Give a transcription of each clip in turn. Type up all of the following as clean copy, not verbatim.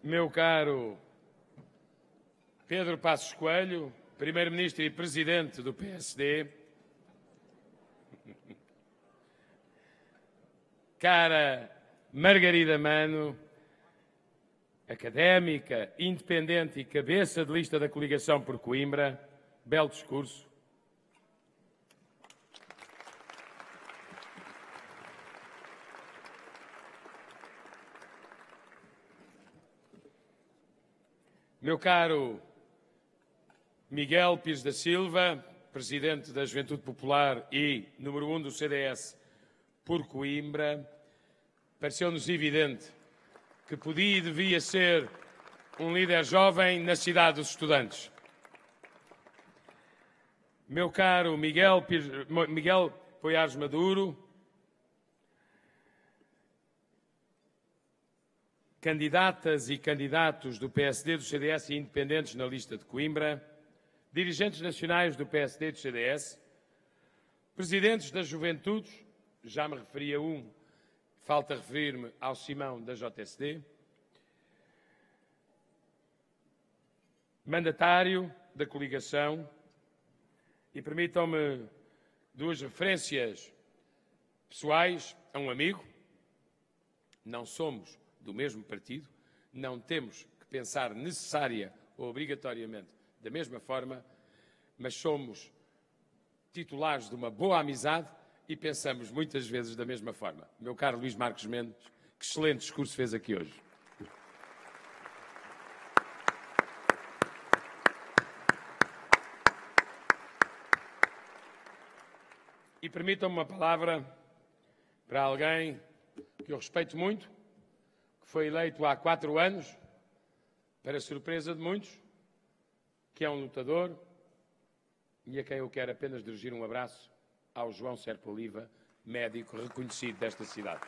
Meu caro Pedro Passos Coelho, Primeiro-Ministro e Presidente do PSD, cara Margarida Mano, académica, independente e cabeça de lista da coligação por Coimbra, belo discurso. Meu caro Miguel Pires da Silva, Presidente da Juventude Popular e número 1 do CDS por Coimbra, pareceu-nos evidente que podia e devia ser um líder jovem na cidade dos estudantes. Meu caro Miguel Poiares Maduro, candidatas e candidatos do PSD, do CDS e independentes na lista de Coimbra, dirigentes nacionais do PSD e do CDS, presidentes das juventudes, já me referi a um, falta referir-me ao Simão da JSD, mandatário da coligação, e permitam-me duas referências pessoais a um amigo. Não somos do mesmo partido, não temos que pensar necessária ou obrigatoriamente da mesma forma, mas somos titulares de uma boa amizade e pensamos muitas vezes da mesma forma. Meu caro Luís Marcos Mendes, que excelente discurso fez aqui hoje. E permitam-me uma palavra para alguém que eu respeito muito, que foi eleito há 4 anos, para surpresa de muitos, que é um lutador e a quem eu quero apenas dirigir um abraço, ao João Serpa Oliva, médico reconhecido desta cidade.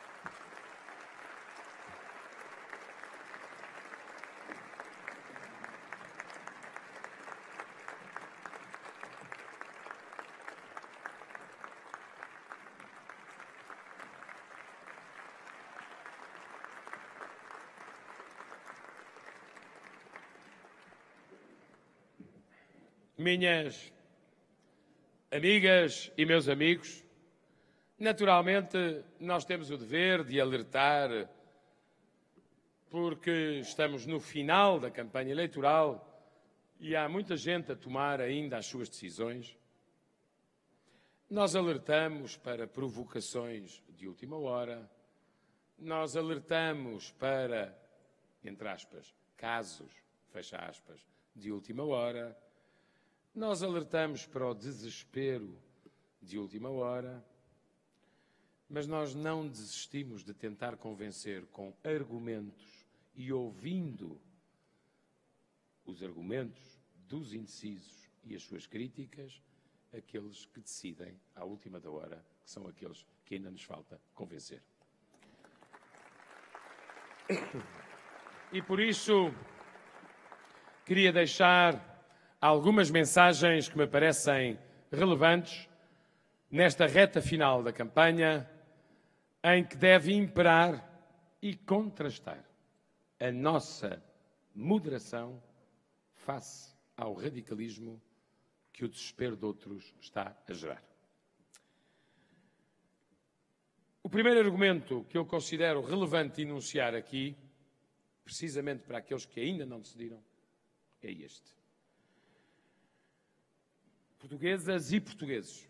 Minhas amigas e meus amigos, naturalmente nós temos o dever de alertar, porque estamos no final da campanha eleitoral e há muita gente a tomar ainda as suas decisões. Nós alertamos para provocações de última hora, nós alertamos para, entre aspas, casos, fecha aspas, de última hora. Nós alertamos para o desespero de última hora, mas nós não desistimos de tentar convencer com argumentos e ouvindo os argumentos dos indecisos e as suas críticas, aqueles que decidem à última da hora, que são aqueles que ainda nos falta convencer. E por isso queria deixar algumas mensagens que me parecem relevantes nesta reta final da campanha, em que deve imperar e contrastar a nossa moderação face ao radicalismo que o desespero de outros está a gerar. O primeiro argumento que eu considero relevante enunciar aqui, precisamente para aqueles que ainda não decidiram, é este. Portuguesas e portugueses,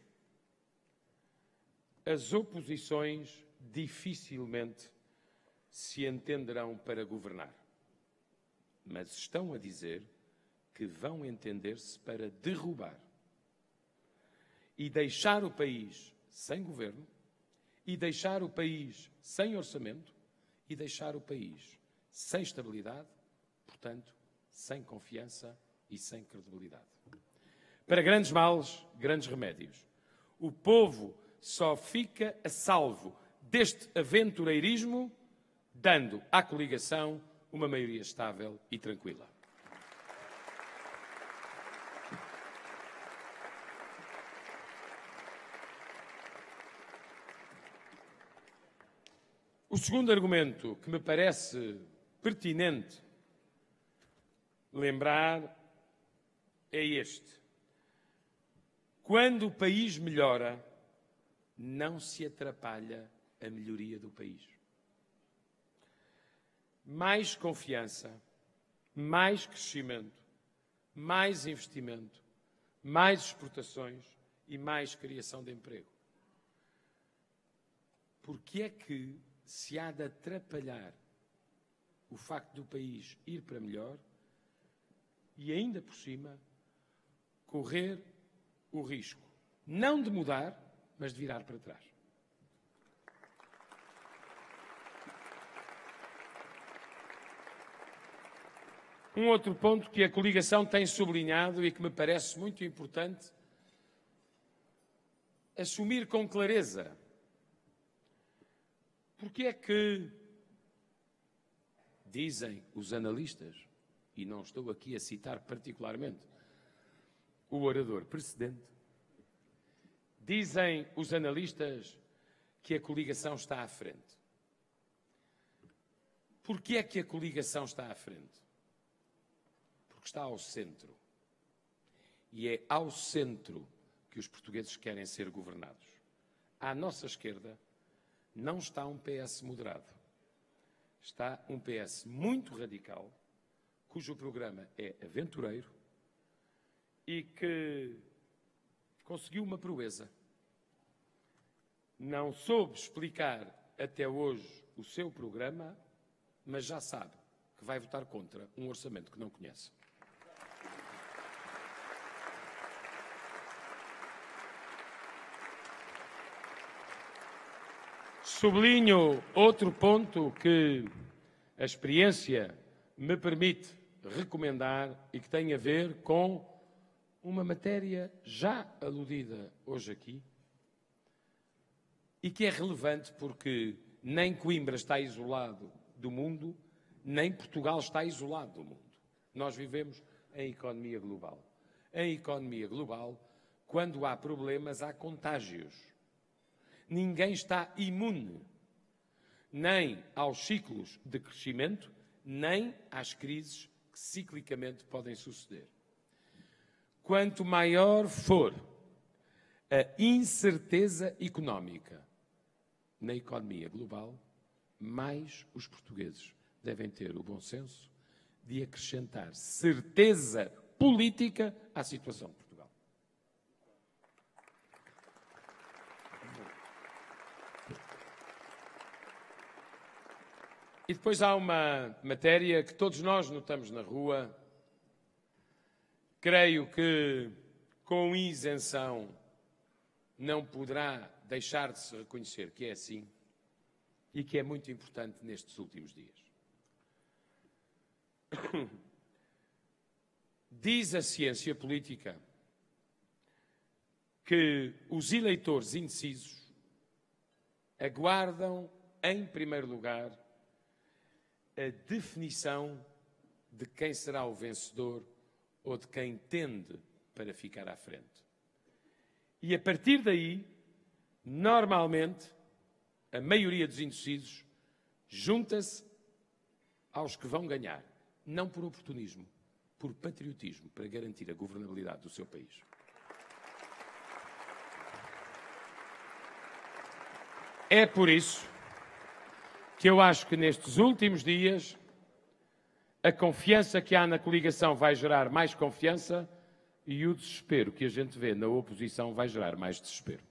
as oposições dificilmente se entenderão para governar, mas estão a dizer que vão entender-se para derrubar e deixar o país sem governo, e deixar o país sem orçamento, e deixar o país sem estabilidade, portanto, sem confiança e sem credibilidade. Para grandes males, grandes remédios. O povo só fica a salvo deste aventureirismo dando à coligação uma maioria estável e tranquila. O segundo argumento que me parece pertinente lembrar é este. Quando o país melhora, não se atrapalha a melhoria do país. Mais confiança, mais crescimento, mais investimento, mais exportações e mais criação de emprego. Porque é que se há de atrapalhar o facto do país ir para melhor e, ainda por cima, correr o risco, não de mudar, mas de virar para trás? Um outro ponto que a coligação tem sublinhado e que me parece muito importante assumir com clareza. Porque é que dizem os analistas, e não estou aqui a citar particularmente o orador precedente, dizem os analistas que a coligação está à frente. Porquê é que a coligação está à frente? Porque está ao centro. E é ao centro que os portugueses querem ser governados. À nossa esquerda não está um PS moderado. Está um PS muito radical, cujo programa é aventureiro e que conseguiu uma proeza. Não soube explicar até hoje o seu programa, mas já sabe que vai votar contra um orçamento que não conhece. Sublinho outro ponto que a experiência me permite recomendar e que tem a ver com uma matéria já aludida hoje aqui e que é relevante porque nem Coimbra está isolado do mundo, nem Portugal está isolado do mundo. Nós vivemos em economia global. Em economia global, quando há problemas, há contágios. Ninguém está imune, nem aos ciclos de crescimento, nem às crises que ciclicamente podem suceder. Quanto maior for a incerteza económica na economia global, mais os portugueses devem ter o bom senso de acrescentar certeza política à situação de Portugal. E depois há uma matéria que todos nós notamos na rua. Creio que, com isenção, não poderá deixar de se reconhecer que é assim e que é muito importante nestes últimos dias. Diz a ciência política que os eleitores indecisos aguardam, em primeiro lugar, a definição de quem será o vencedor ou de quem tende para ficar à frente. E a partir daí, normalmente, a maioria dos indecisos junta-se aos que vão ganhar, não por oportunismo, por patriotismo, para garantir a governabilidade do seu país. É por isso que eu acho que nestes últimos dias a confiança que há na coligação vai gerar mais confiança e o desespero que a gente vê na oposição vai gerar mais desespero.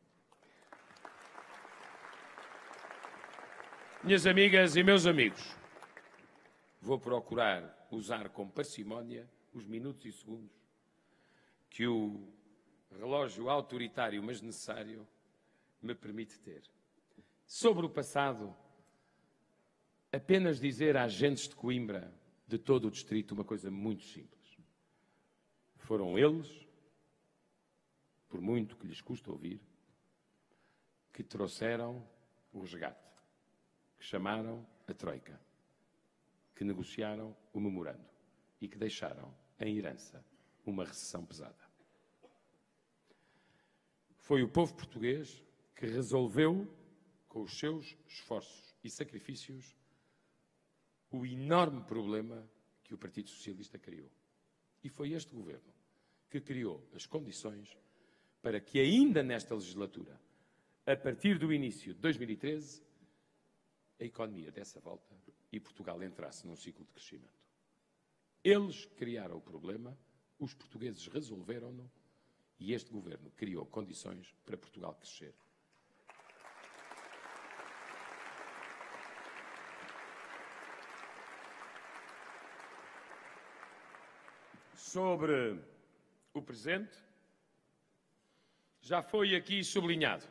Minhas amigas e meus amigos, vou procurar usar com parcimónia os minutos e segundos que o relógio autoritário, mas necessário, me permite ter. Sobre o passado, apenas dizer às gentes de Coimbra, de todo o distrito, uma coisa muito simples. Foram eles, por muito que lhes custa ouvir, que trouxeram o resgate, que chamaram a Troika, que negociaram o memorando e que deixaram em herança uma recessão pesada. Foi o povo português que resolveu, com os seus esforços e sacrifícios, o enorme problema que que o Partido Socialista criou. E foi este governo que criou as condições para que ainda nesta legislatura, a partir do início de 2013, a economia desse a volta e Portugal entrasse num ciclo de crescimento. Eles criaram o problema, os portugueses resolveram-no e este governo criou condições para Portugal crescer. Sobre o presente, já foi aqui sublinhado.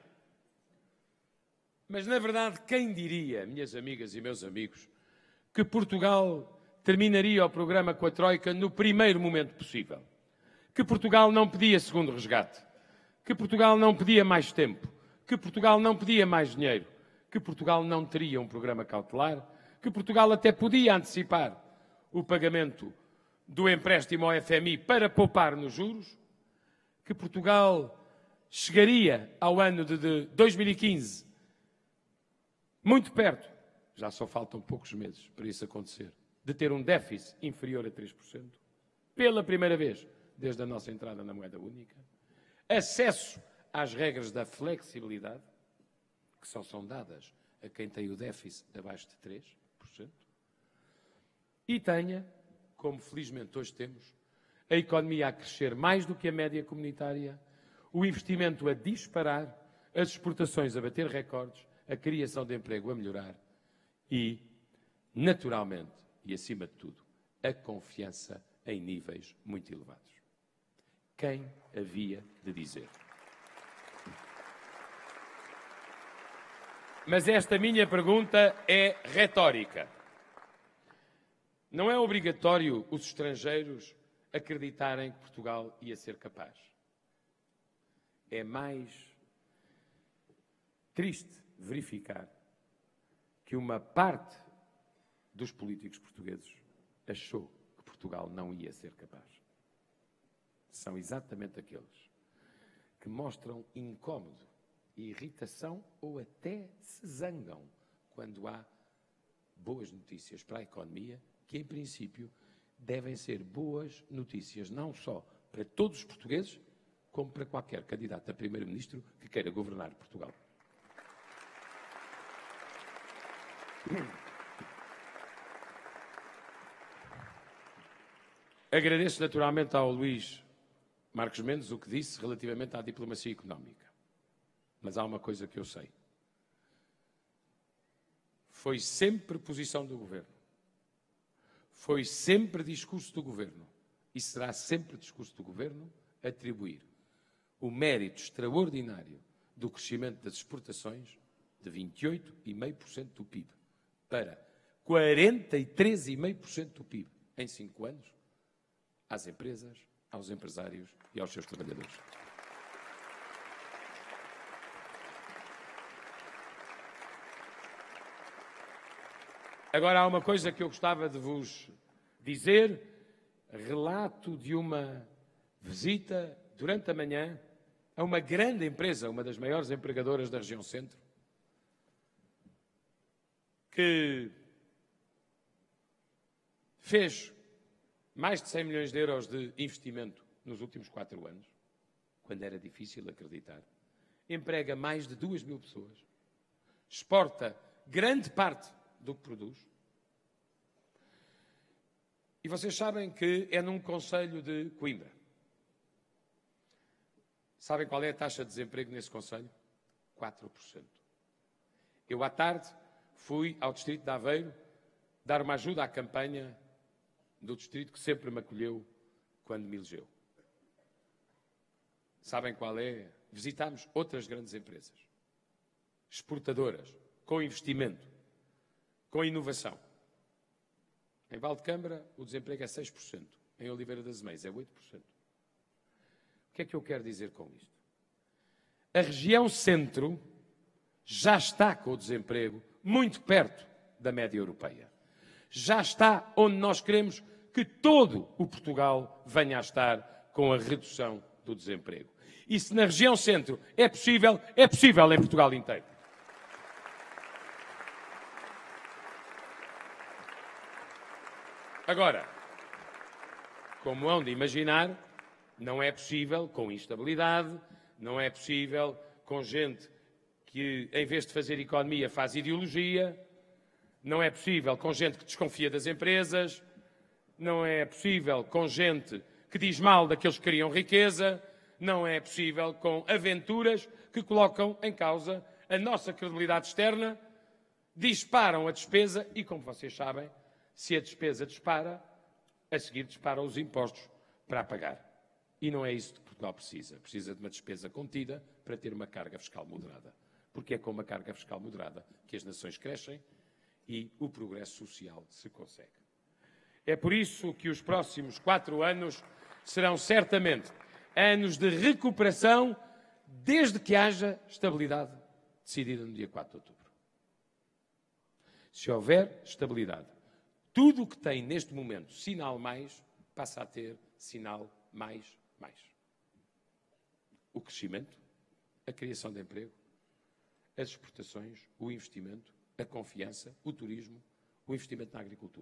Mas, na verdade, quem diria, minhas amigas e meus amigos, que Portugal terminaria o programa com a Troika no primeiro momento possível? Que Portugal não pedia segundo resgate? Que Portugal não pedia mais tempo? Que Portugal não pedia mais dinheiro? Que Portugal não teria um programa cautelar? Que Portugal até podia antecipar o pagamento do empréstimo ao FMI para poupar nos juros? Que Portugal chegaria ao ano de 2015 muito perto, já só faltam poucos meses para isso acontecer, de ter um déficit inferior a 3%, pela primeira vez desde a nossa entrada na moeda única, acesso às regras da flexibilidade, que só são dadas a quem tem o déficit abaixo de 3%, e tenha, como felizmente hoje temos, a economia a crescer mais do que a média comunitária, o investimento a disparar, as exportações a bater recordes, a criação de emprego a melhorar e, naturalmente, e acima de tudo, a confiança em níveis muito elevados. Quem havia de dizer? Mas esta minha pergunta é retórica. Não é obrigatório os estrangeiros acreditarem que Portugal ia ser capaz. É mais triste verificar que uma parte dos políticos portugueses achou que Portugal não ia ser capaz. São exatamente aqueles que mostram incómodo, irritação ou até se zangam quando há boas notícias para a economia, que em princípio devem ser boas notícias não só para todos os portugueses, como para qualquer candidato a primeiro-ministro que queira governar Portugal. Agradeço naturalmente ao Luís Marcos Mendes o que disse relativamente à diplomacia económica. Mas há uma coisa que eu sei. Foi sempre posição do Governo. Foi sempre discurso do Governo. E será sempre discurso do Governo atribuir o mérito extraordinário do crescimento das exportações de 28,5% do PIB para 43,5% do PIB em 5 anos às empresas, aos empresários e aos seus trabalhadores. Agora há uma coisa que eu gostava de vos dizer, relato de uma visita durante a manhã a uma grande empresa, uma das maiores empregadoras da região centro, que fez mais de 100 milhões de euros de investimento nos últimos 4 anos, quando era difícil acreditar, emprega mais de 2.000 pessoas, exporta grande parte do que produz. E vocês sabem que é num concelho de Coimbra. Sabem qual é a taxa de desemprego nesse concelho? 4%. Eu, à tarde, fui ao distrito de Aveiro dar uma ajuda à campanha do distrito que sempre me acolheu quando me elegeu. Sabem qual é? Visitámos outras grandes empresas, exportadoras, com investimento, com inovação. Em Valdecâmara, o desemprego é 6%. Em Oliveira das Meias, é 8%. O que é que eu quero dizer com isto? A região centro já está com o desemprego muito perto da média europeia. Já está onde nós queremos que todo o Portugal venha a estar com a redução do desemprego. E se na região centro é possível em Portugal inteiro. Agora, como hão de imaginar, não é possível com instabilidade, não é possível com gente que, em vez de fazer economia, faz ideologia, não é possível com gente que desconfia das empresas, não é possível com gente que diz mal daqueles que criam riqueza, não é possível com aventuras que colocam em causa a nossa credibilidade externa, disparam a despesa e, como vocês sabem, se a despesa dispara, a seguir disparam os impostos para pagar. E não é isso que Portugal precisa. Precisa de uma despesa contida para ter uma carga fiscal moderada. Porque é com uma carga fiscal moderada que as nações crescem e o progresso social se consegue. É por isso que os próximos 4 anos serão certamente anos de recuperação, desde que haja estabilidade decidida no dia 4 de outubro. Se houver estabilidade, tudo o que tem neste momento sinal mais, passa a ter sinal mais. O crescimento, a criação de emprego, as exportações, o investimento, a confiança, o turismo, o investimento na agricultura.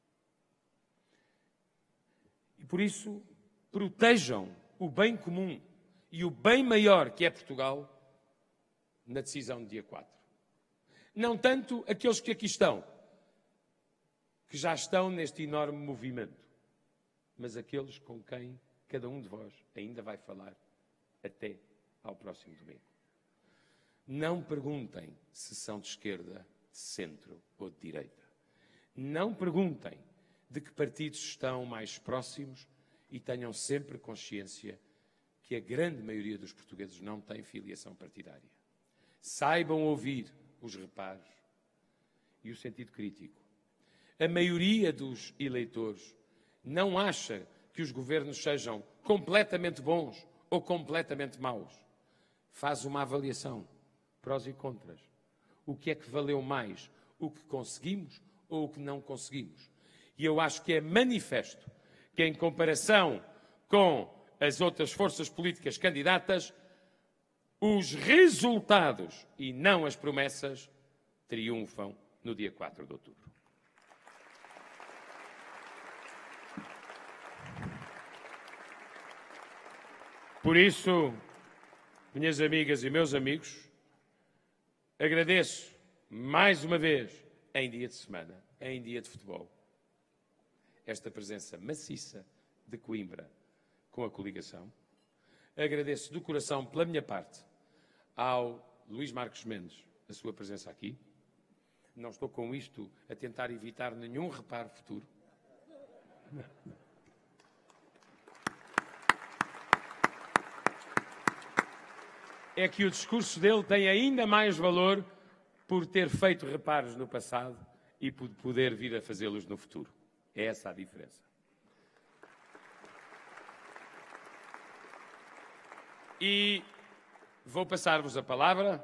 E por isso, protejam o bem comum e o bem maior que é Portugal na decisão do dia 4. Não tanto aqueles que aqui estão, que já estão neste enorme movimento, mas aqueles com quem cada um de vós ainda vai falar até ao próximo domingo. Não perguntem se são de esquerda, de centro ou de direita. Não perguntem de que partidos estão mais próximos e tenham sempre consciência que a grande maioria dos portugueses não tem filiação partidária. Saibam ouvir os reparos e o sentido crítico. A maioria dos eleitores não acha que os governos sejam completamente bons ou completamente maus. Faz uma avaliação, prós e contras. O que é que valeu mais? O que conseguimos ou o que não conseguimos? E eu acho que é manifesto que, em comparação com as outras forças políticas candidatas, os resultados e não as promessas triunfam no dia 4 de outubro. Por isso, minhas amigas e meus amigos, agradeço mais uma vez, em dia de semana, em dia de futebol, esta presença maciça de Coimbra com a coligação. Agradeço do coração, pela minha parte, ao Luís Marques Mendes a sua presença aqui. Não estou com isto a tentar evitar nenhum reparo futuro. É que o discurso dele tem ainda mais valor por ter feito reparos no passado e por poder vir a fazê-los no futuro. É essa a diferença. E vou passar-vos a palavra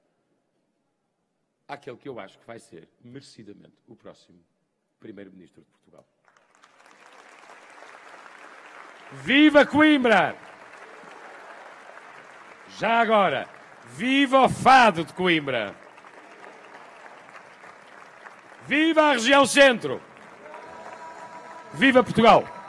àquele que eu acho que vai ser, merecidamente, o próximo Primeiro-Ministro de Portugal. Viva Coimbra! Já agora, viva o Fado de Coimbra! Viva a região centro! Viva Portugal!